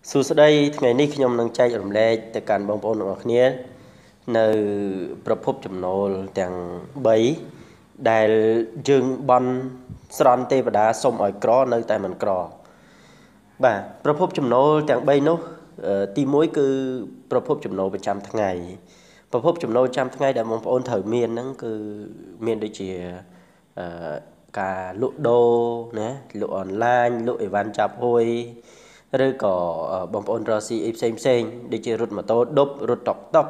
សួស្តីថ្ងៃនេះខ្ញុំនឹងចែករំលែកទៅកាន់បងប្អូនទាំងអស់គ្នានៅប្រភពចំណូលទាំង3ដែលយើងបន់ស្រន់ទេវតាសុំឲ្យក្រនៅតែមិនក្របាទប្រភពចំណូលទាំង3នោះទី1គឺប្រភពចំណូលប្រចាំថ្ងៃប្រភពចំណូលប្រចាំថ្ងៃដែលបងប្អូនត្រូវមានហ្នឹងគឺមានដូចជាការលក់ដូរណាលក់អនឡាញលក់អីវ៉ាន់ចាប់ហួយឬក៏បងប្អូនរកស៊ីអីផ្សេងដូចជារត់ម៉ូតូឌុបរត់តុកតុក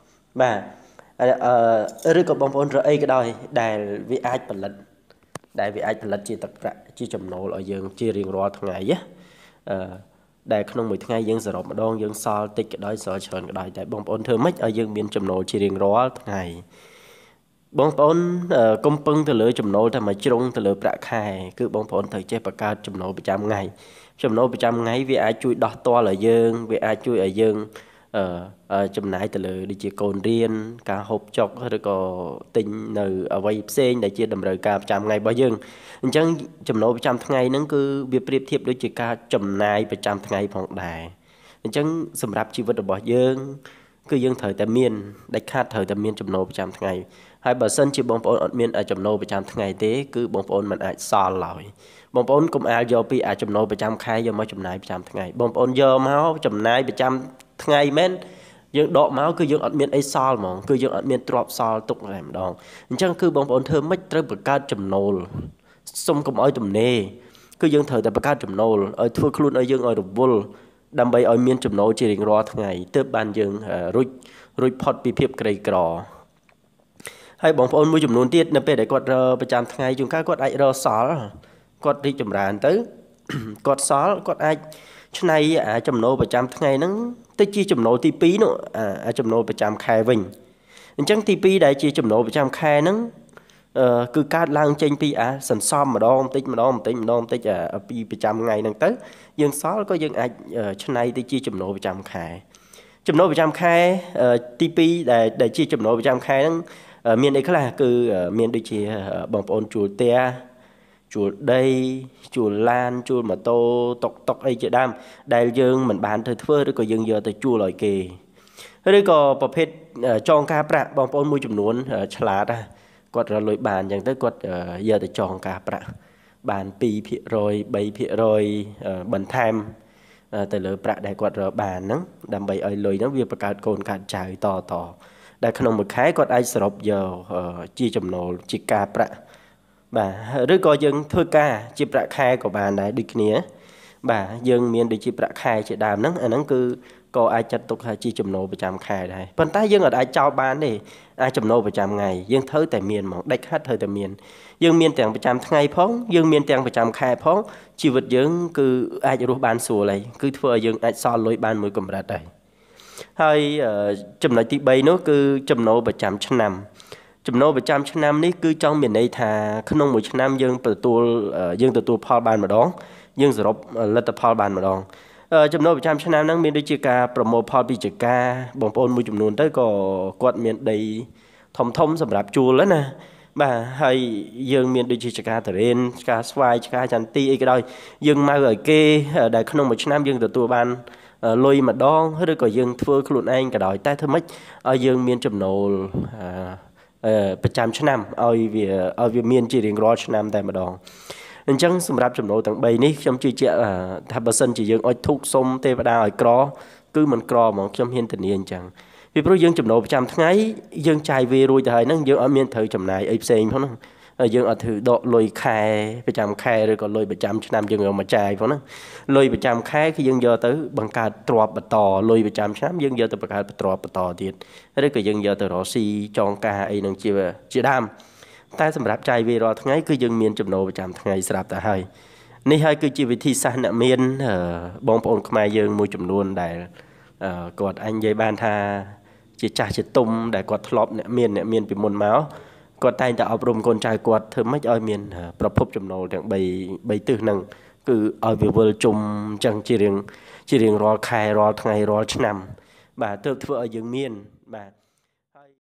បាទឬក៏បងប្អូនរកអីក៏ដោយដែលវាអាចផលិតជាទឹកប្រាក់ជាចំណូលឲ្យយើងជារៀងរាល់ថ្ងៃណាដែលក្នុងមួយថ្ងៃយើងសរុបម្ដងយើងសល់តិចក៏ដោយសល់ច្រើនក៏ដោយតែបងប្អូនធ្វើម៉េចឲ្យយើងមានចំណូលជារៀងរាល់ថ្ងៃបងប្អូនកុំពឹងទៅលើចំណូលតែមួយជ្រុងទៅលើប្រាក់ខែគឺបងប្អូនត្រូវចេះបង្កើតចំណូលប្រចាំថ្ងៃចំណូលប្រចាំថ្ងៃវាអាចជួយដោះទាល់ឲ្យយើងវាអាចជួយឲ្យយើងចំណាយទៅលើដូចជាកូនរៀនការហូបចុកឬក៏ទិញនៅអ្វីផ្សេងដែលជាតម្រូវការប្រចាំថ្ងៃរបស់យើងអញ្ចឹងចំណូលប្រចាំថ្ងៃហ្នឹងគឺវាប្រៀបធៀបដូចជាការចំណាយប្រចាំថ្ងៃផងដែរអញ្ចឹងសម្រាប់ជីវិតរបស់យើងគឺយើងត្រូវតែមានដាច់ខាតត្រូវតែមានចំណូលប្រចាំថ្ងៃហើយបើសិនជាបងប្អូនអត់មានចំណូលប្រចាំថ្ងៃទេគឺបងប្អូនមិនអាចសល់ឡើយបងប្អូនកុំអាលយកពីចំណូលប្រចាំខែយកមកចំណាយប្រចាំថ្ងៃបងប្អូនយកមកចំណាយប្រចាំថ្ងៃមែនយើងដកមកគឺយើងអត់មានអីសល់ហ្មងគឺយើងអត់មានទ្រព្យសល់ទុកតែម្ដងអញ្ចឹងគឺបងប្អូនធ្វើម៉េចត្រូវបង្កើតចំណូលសុំកុំឲ្យទំនេរគឺយើងត្រូវតែបង្កើតចំណូលឲ្យធ្វើខ្លួនឲ្យយើងឲ្យរវល់ដើម្បីឲ្យមានចំណូលជារៀងរាល់ថ្ងៃទើបបានយើងរួចផុតពីភាពក្រីក្រហើយបងប្អូនមួយចំនួនទៀតនៅពេលដែលគាត់ប្រចាំថ្ងៃជួនកាលគាត់អាចរកសល់គាត់រីកចម្រើនទៅគាត់សល់គាត់អាចឆ្នៃចំណូលប្រចាំថ្ងៃហ្នឹងទៅជាចំណូលទី2នោះចំណូលប្រចាំខែវិញអញ្ចឹងទី2ដែលជាចំណូលប្រចាំខែហ្នឹងគឺកើតឡើងចេញពីសន្សំម្ដងបន្តិចពីប្រចាំថ្ងៃហ្នឹងទៅយើងសល់ក៏យើងអាចឆ្នៃទៅជាចំណូលប្រចាំខែចំណូលប្រចាំខែទី2ដែលជាចំណូលប្រចាំខែហ្នឹងមានអីខ្លះគឺមានដូចជាបងប្អូនជួលផ្ទះជួលដីជួលឡានជួលម៉ូតូតុកអីជាដើមដែលយើងមិនបានទៅធ្វើឬក៏យើងយកទៅជួលឲ្យគេឬក៏ប្រភេទចងការប្រាក់បងប្អូនមួយចំនួនឆ្លាតគាត់រកលុយបានអញ្ចឹងទៅគាត់យកទៅចងការប្រាក់បាន 2% 3% បន្ថែមទៅលើប្រាក់ដែលគាត់រកបានហ្នឹងដើម្បីឲ្យលុយហ្នឹងវាបង្កើតកូនកាត់ចៅតដែលក្នុងមួយខែគាត់អាចសរុបយកជាចំណូលជាការប្រាក់បាទឬក៏យើងធ្វើការជាប្រាក់ខែក៏បានដែរដូចគ្នាបាទយើងមានដូចជាប្រាក់ខែជាដើមហ្នឹងអាហ្នឹងគឺក៏អាចចាត់ទុកថាជាចំណូលប្រចាំខែដែរប៉ុន្តែយើងអាចចោលបានទេចំណូលប្រចាំថ្ងៃយើងត្រូវតែមានហ្មងដាច់ខាតត្រូវតែមានយើងមានទាំងប្រចាំថ្ងៃផងយើងមានទាំងប្រចាំខែផងជីវិតយើងគឺអាចរស់បានស្រួលហើយគឺធ្វើឲ្យយើងអាចសល់លុយបានមួយកម្រិតដែរហើយចំណុចទី3នោះគឺចំណូលប្រចាំឆ្នាំចំណូលប្រចាំឆ្នាំនេះគឺចង់មានន័យថាក្នុងមួយឆ្នាំយើងទទួលផលបានម្ដងយើងសរុបលទ្ធផលបានម្ដងចំណូលប្រចាំឆ្នាំហ្នឹងមានដូចជាការប្រមូលផលពីចការបងប្អូនមួយចំនួនទៅក៏គាត់មានដីធំសម្រាប់ជួលណាបាទហើយយើងមានដូចជាចការតរេនចការស្វាយចការចន្ទីអីក៏ដោយយើងមកឲ្យគេដែលក្នុងមួយឆ្នាំយើងទទួលបានលុយម្ដងឬក៏យើងធ្វើខ្លួនឯងក៏ដោយតែធ្វើម៉េចឲ្យយើងមានចំណូលប្រចាំឆ្នាំឲ្យវាមានជារៀងរាល់ឆ្នាំតែម្ដងអញ្ចឹងសម្រាប់ចំណូលទាំង3នេះខ្ញុំជឿជាក់ថាបើសិនជាយើងអុជធូបសុំទេវតាឲ្យក្រគឺមិនក្រហ្មងខ្ញុំហ៊ានធានាអញ្ចឹងពីព្រោះយើងចំណូលប្រចាំថ្ងៃយើងចាយវារួចទៅហើយហ្នឹងយើងអត់មានត្រូវចំណាយអីផ្សេងផងហ្នឹងយើងអត់ធ្វើដកលុយខែប្រចាំខែឬក៏លុយប្រចាំឆ្នាំយើងយកមកចាយផងហ្នឹងលុយប្រចាំខែគឺយើងយកទៅបង្កើតទ្រព្យបន្តលុយប្រចាំឆ្នាំយើងយកទៅបង្កើតទ្រព្យបន្តទៀតឬក៏យើងយកទៅរកស៊ីចងការអីហ្នឹងជាដើមតែសម្រាប់ចាយវារាល់ថ្ងៃគឺយើងមានចំណូលប្រចាំថ្ងៃស្រាប់តែហើយនេះហើយគឺជាវិធីសាស្ត្រអ្នកមានបងប្អូនខ្មែរយើងមួយចំនួនដែលគាត់អញនិយាយបានថាជាចាស់ជាទុំដែលគាត់ធ្លាប់អ្នកមានពីមុនមកគាត់តែងតែអប់រំកូនចៅគាត់ធ្វើម៉េចឲ្យមានប្រភពចំណូលទាំង3ទិសហ្នឹងគឺឲ្យវាវិលជុំអញ្ចឹងជារៀងរាល់ខែរាល់ថ្ងៃរាល់ឆ្នាំបាទទើបធ្វើឲ្យយើងមានបាទ